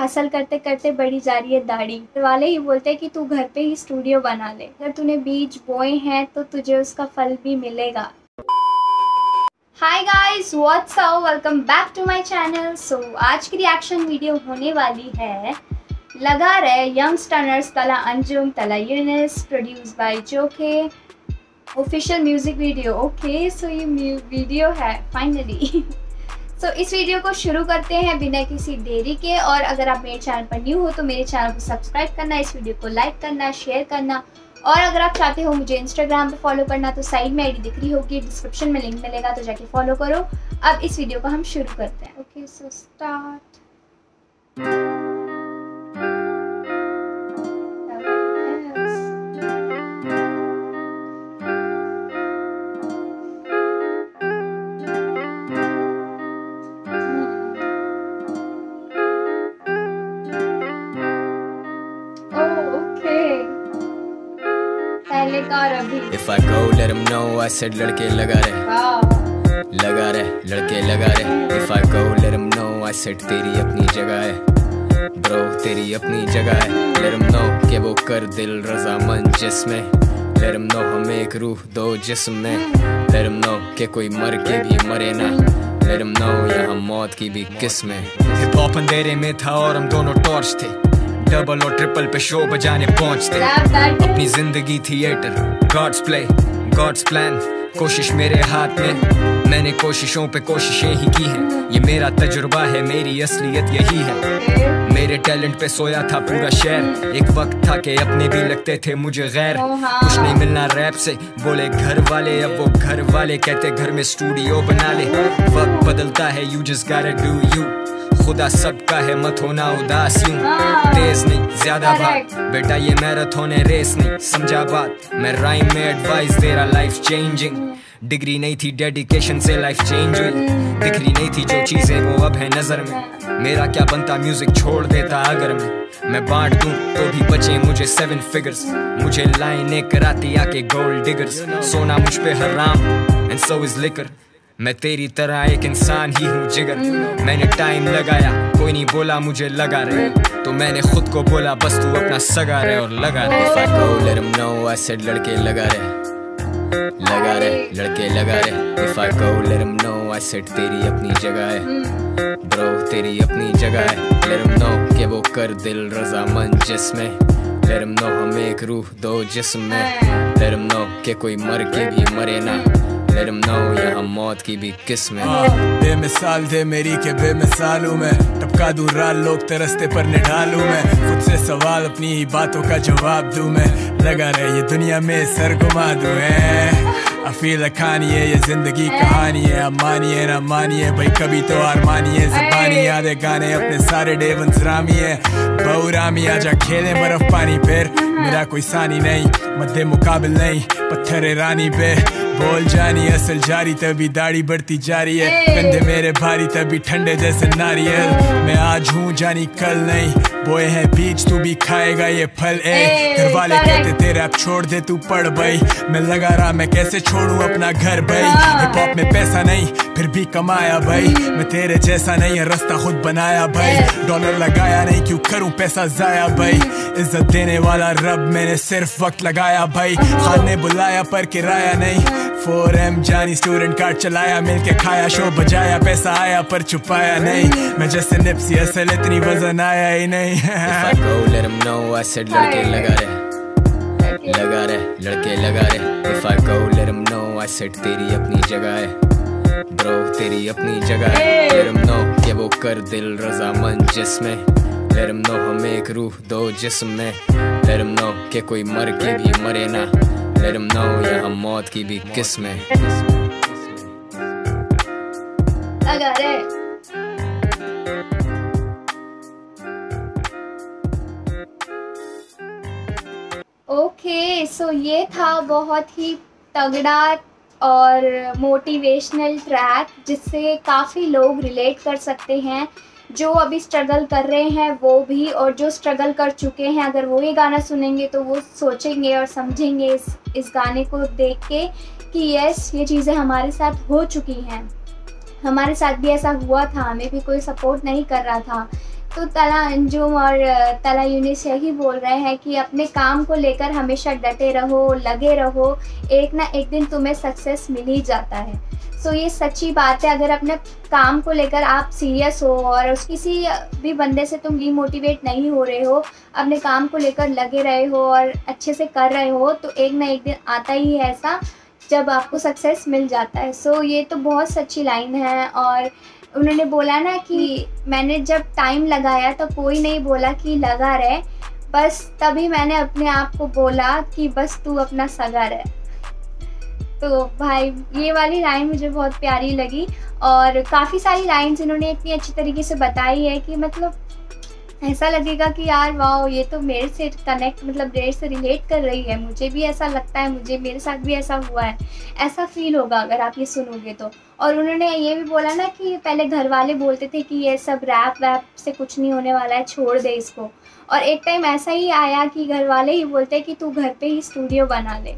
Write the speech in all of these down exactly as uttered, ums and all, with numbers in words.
Hustle करते करते बड़ी जा रही है दाढ़ी। घर वाले ही बोलते हैं कि तू घर पे ही स्टूडियो बना ले, अगर तूने बीज बोए हैं तो तुझे उसका फल भी मिलेगा। Hi guys, what's up, welcome back to my channel. So आज की रिएक्शन वीडियो होने वाली है लगा रहे youngsters Talha Anjum Talha Younis, produce by जोके, official music video. Okay, so ये वीडियो है फाइनली। सो so, इस वीडियो को शुरू करते हैं बिना किसी देरी के। और अगर आप मेरे चैनल पर न्यू हो तो मेरे चैनल को सब्सक्राइब करना, इस वीडियो को लाइक करना, शेयर करना। और अगर आप चाहते हो मुझे इंस्टाग्राम पे फॉलो करना तो साइड में आईडी दिख रही होगी, डिस्क्रिप्शन में लिंक मिलेगा, तो जाके फॉलो करो। अब इस वीडियो को हम शुरू करते हैं। Okay, so start. If I go let him know I said लड़के लगा रहे, लगा रहे, लड़के लगा रहे। If I go let him know I said तेरी अपनी जगह है, bro तेरी अपनी जगह है। Let him know कि वो कर दिल रज़ामंद जिसमें, let him know हम एक रूह दो जिस्म में। Let him know कि कोई मर के भी मरे ना, let him know यहाँ मौत की भी किस्में। हिप हॉप अंधेरे में था और हम दोनों टॉर्च थे, डबल और ट्रिपल पे शो बजाने पहुंचते। अपनी जिंदगी theatre, God's play God's plan, कोशिश मेरे हाथ में, मैंने कोशिशों पे कोशिशें ही की हैं। ये मेरा तजुर्बा है, मेरी असलियत यही है। मेरे टैलेंट पे सोया था पूरा शहर, एक वक्त था कि अपने भी लगते थे मुझे गैर। कुछ नहीं मिलना रैप से बोले घर वाले, अब वो घर वाले कहते घर में स्टूडियो बना ले। वक्त बदलता है, you just gotta do you, खुदा सबका है मत होना उदास यूं। तेज नहीं ज्यादा भाग बेटा, ये मैराथन है रेस नहीं, समझा बात। मैं राइम में एडवाइस दे रहा, लाइफ चेंजिंग। डिग्री नहीं थी डेडिकेशन से लाइफ चेंज हुई, दिख रही नहीं थी जो चीजें वो अब है नजर में। मेरा क्या बनता म्यूजिक छोड़ देता अगर मैं मैं बांट दूं तो भी बचे मुझे सेवन फिगर्स। मुझे लाइनें कराती आके गोल्ड डिगर्स, सोना मुझ पे हराम एंड सो इज लिकर। मैं तेरी तरह एक इंसान ही हूँ जिगर, मैंने टाइम लगाया कोई नहीं बोला मुझे लगा रहे, तो मैंने खुद को बोला बस तू अपना सगा रहे और लगा रहे। If I go let him know I said लड़के लगा रहे, लगा रहे, लड़के लगा रहे। If I go let him know I said तेरी अपनी जगह है, bro तेरी अपनी जगह है। Let him know कि वो कर दिल रज़ामंद जिसमें, let him know हम एक रूह दो जिस्म में। Let him know कि कोई मर के भी मरे ना, let him know यहाँ मौत की भी किस्में। बेमिसाल थे मेरी के बेमिसाल हूँ मैं, टपका दूं राल लोग तरसते पर निढालूं मैं। खुद से सवाल अपनी ही बातों का जवाब दूं मैं, लगा रहे ये दुनिया में सर घुमा दूं। I feel like Kanye, ये जिंदगी कहानी है, अब मानिए ना मानिए भाई कभी तो हार मानिए। ज़बानी यादें गाने अपने सारे डेवंस रामी है, बहु रामी आजा खेले बर्फ पानी। फिर मेरा कोई सानी नहीं, मध्य मुकाबिल नहीं, पत्थर रानी पे बोल जानी असल जारी, तभी दाढ़ी बढ़ती जा रही है। कंधे मेरे भारी तभी ठंडे जैसे नारियल, मैं आज हूँ जानी कल नहीं। बोए हैं बीज तू भी खाएगा ये फल। ए घर वाले कहते तेरे अब छोड़ दे तू पढ़ भाई, मैं लगा रहा मैं कैसे छोड़ूं अपना घर भाई। हिप हॉप में पैसा नहीं फिर भी कमाया भाई, मैं तेरे जैसा नहीं है रास्ता खुद बनाया भाई। डॉलर लगाया नहीं क्यों करूं पैसा जाया भाई, इज्जत देने वाला रब मैंने सिर्फ वक्त लगाया भाई। खान ने बुलाया पर किराया नहीं, फोर एम जानी स्टूडेंट कार्ड चलाया, मिलके खाया शो बजाया, पैसा आया पर छुपाया नहीं। मैं जैसे निप्सी असल इतनी वजन आया ही नहीं। If I go let him know I said लड़के लगा रहे, लगा रहे, लड़के लगा रहे। If I go let him know I said तेरी अपनी जगह है, bro तेरी अपनी जगह है। Let him know कि वो कर दिल रज़ामंद जिसमें, let him know हम एक रूह दो जिस्म में। Let him know कि कोई मर के भी मरे ना, let him know यहाँ मौत की भी किस्में। लगा रहे। ओके, सो ये था बहुत ही तगड़ा और मोटिवेशनल ट्रैक जिससे काफ़ी लोग रिलेट कर सकते हैं, जो अभी स्ट्रगल कर रहे हैं वो भी, और जो स्ट्रगल कर चुके हैं अगर वो ये गाना सुनेंगे तो वो सोचेंगे और समझेंगे इस इस गाने को देख के कि यस ये चीज़ें हमारे साथ हो चुकी हैं, हमारे साथ भी ऐसा हुआ था, हमें भी कोई सपोर्ट नहीं कर रहा था, तो तला अंजुम और तला यूनिस यही बोल रहे हैं कि अपने काम को लेकर हमेशा डटे रहो, लगे रहो, एक ना एक दिन तुम्हें सक्सेस मिल ही जाता है। सो so, ये सच्ची बात है। अगर अपने काम को लेकर आप सीरियस हो और उस किसी भी बंदे से तुम डीमोटिवेट नहीं हो रहे हो, अपने काम को लेकर लगे रहे हो और अच्छे से कर रहे हो, तो एक ना एक दिन आता ही है ऐसा जब आपको सक्सेस मिल जाता है। सो so, ये तो बहुत सच्ची लाइन है। और उन्होंने बोला ना कि मैंने जब टाइम लगाया तो कोई नहीं बोला कि लगा रहे, बस तभी मैंने अपने आप को बोला कि बस तू अपना सगा रहे। तो भाई ये वाली लाइन मुझे बहुत प्यारी लगी। और काफ़ी सारी लाइन्स इन्होंने इतनी अच्छी तरीके से बताई है कि मतलब ऐसा लगेगा कि यार वाह, ये तो मेरे से कनेक्ट मतलब मेरे से रिलेट कर रही है, मुझे भी ऐसा लगता है, मुझे मेरे साथ भी ऐसा हुआ है, ऐसा फील होगा अगर आप ये सुनोगे तो। और उन्होंने ये भी बोला ना कि पहले घर वाले बोलते थे कि ये सब रैप वैप से कुछ नहीं होने वाला है, छोड़ दे इसको, और एक टाइम ऐसा ही आया कि घर वाले ही बोलते कि तू घर पे ही स्टूडियो बना ले।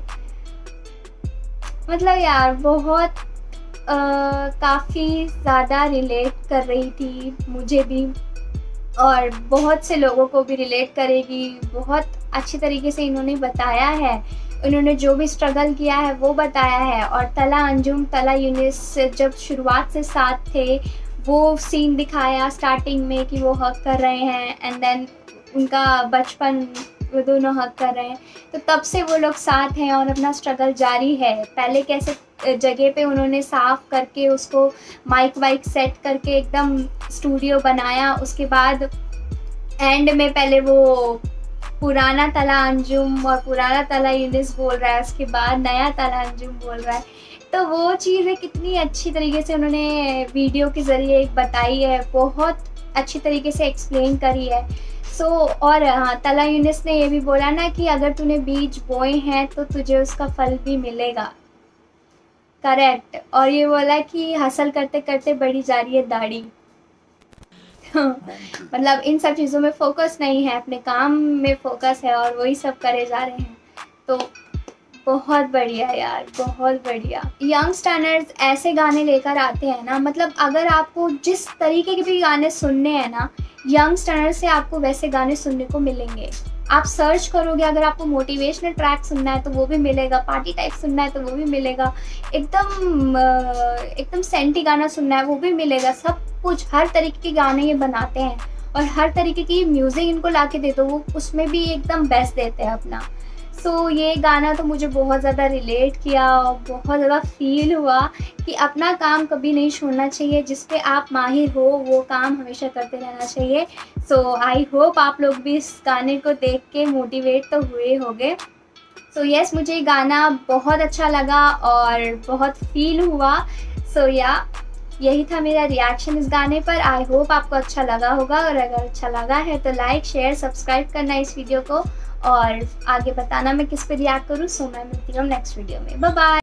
मतलब यार बहुत काफ़ी ज़्यादा रिलेट कर रही थी मुझे भी, और बहुत से लोगों को भी रिलेट करेगी। बहुत अच्छी तरीके से इन्होंने बताया है, इन्होंने जो भी स्ट्रगल किया है वो बताया है। और तला अंजुम तला यूनिस जब शुरुआत से साथ थे, वो सीन दिखाया स्टार्टिंग में कि वो हक कर रहे हैं, एंड देन उनका बचपन वो दोनों हक कर रहे हैं, तो तब से वो लोग साथ हैं और अपना स्ट्रगल जारी है। पहले कैसे जगह पे उन्होंने साफ़ करके उसको माइक वाइक सेट करके एकदम स्टूडियो बनाया, उसके बाद एंड में पहले वो पुराना तला अंजुम और पुराना तला यूनिस बोल रहा है, उसके बाद नया तला अंजुम बोल रहा है। तो वो चीज़ें कितनी अच्छी तरीके से उन्होंने वीडियो के ज़रिए बताई है, बहुत अच्छी तरीके से एक्सप्लेन करी है। सो so, और हाँ, तला यूनिस ने ये भी बोला ना कि अगर तूने बीज बोए हैं तो तुझे उसका फल भी मिलेगा। करेक्ट। और ये बोला कि हासिल करते करते बढ़ी जा रही है दाढ़ी। मतलब इन सब चीज़ों में फोकस नहीं है, अपने काम में फोकस है और वही सब करे जा रहे हैं। तो बहुत बढ़िया यार, बहुत बढ़िया। यंगस्टर्स ऐसे गाने लेकर आते हैं ना, मतलब अगर आपको जिस तरीके के भी गाने सुनने हैं ना, यंगस्टर्स से आपको वैसे गाने सुनने को मिलेंगे। आप सर्च करोगे, अगर आपको मोटिवेशनल ट्रैक सुनना है तो वो भी मिलेगा, पार्टी टाइप सुनना है तो वो भी मिलेगा, एकदम एकदम सेंटी गाना सुनना है वो भी मिलेगा। सब कुछ, हर तरीके के गाने ये बनाते हैं और हर तरीके की म्यूज़िक इनको ला के दे दो, वो उसमें भी एकदम बेस्ट देते हैं अपना। सो so, ये गाना तो मुझे बहुत ज़्यादा रिलेट किया और बहुत ज़्यादा फील हुआ कि अपना काम कभी नहीं छोड़ना चाहिए, जिस पे आप माहिर हो वो काम हमेशा करते रहना चाहिए। सो आई होप आप लोग भी इस गाने को देख के मोटिवेट तो हुए होंगे। सो so, यस yes, मुझे ये गाना बहुत अच्छा लगा और बहुत फील हुआ। सो so, या यही था मेरा रिएक्शन इस गाने पर। आई होप आपको अच्छा लगा होगा, और अगर अच्छा लगा है तो लाइक शेयर सब्सक्राइब करना इस वीडियो को, और आगे बताना मैं किस पे रिएक्ट करूँ। सो मैं मिलती हूँ नेक्स्ट वीडियो में। Bye bye.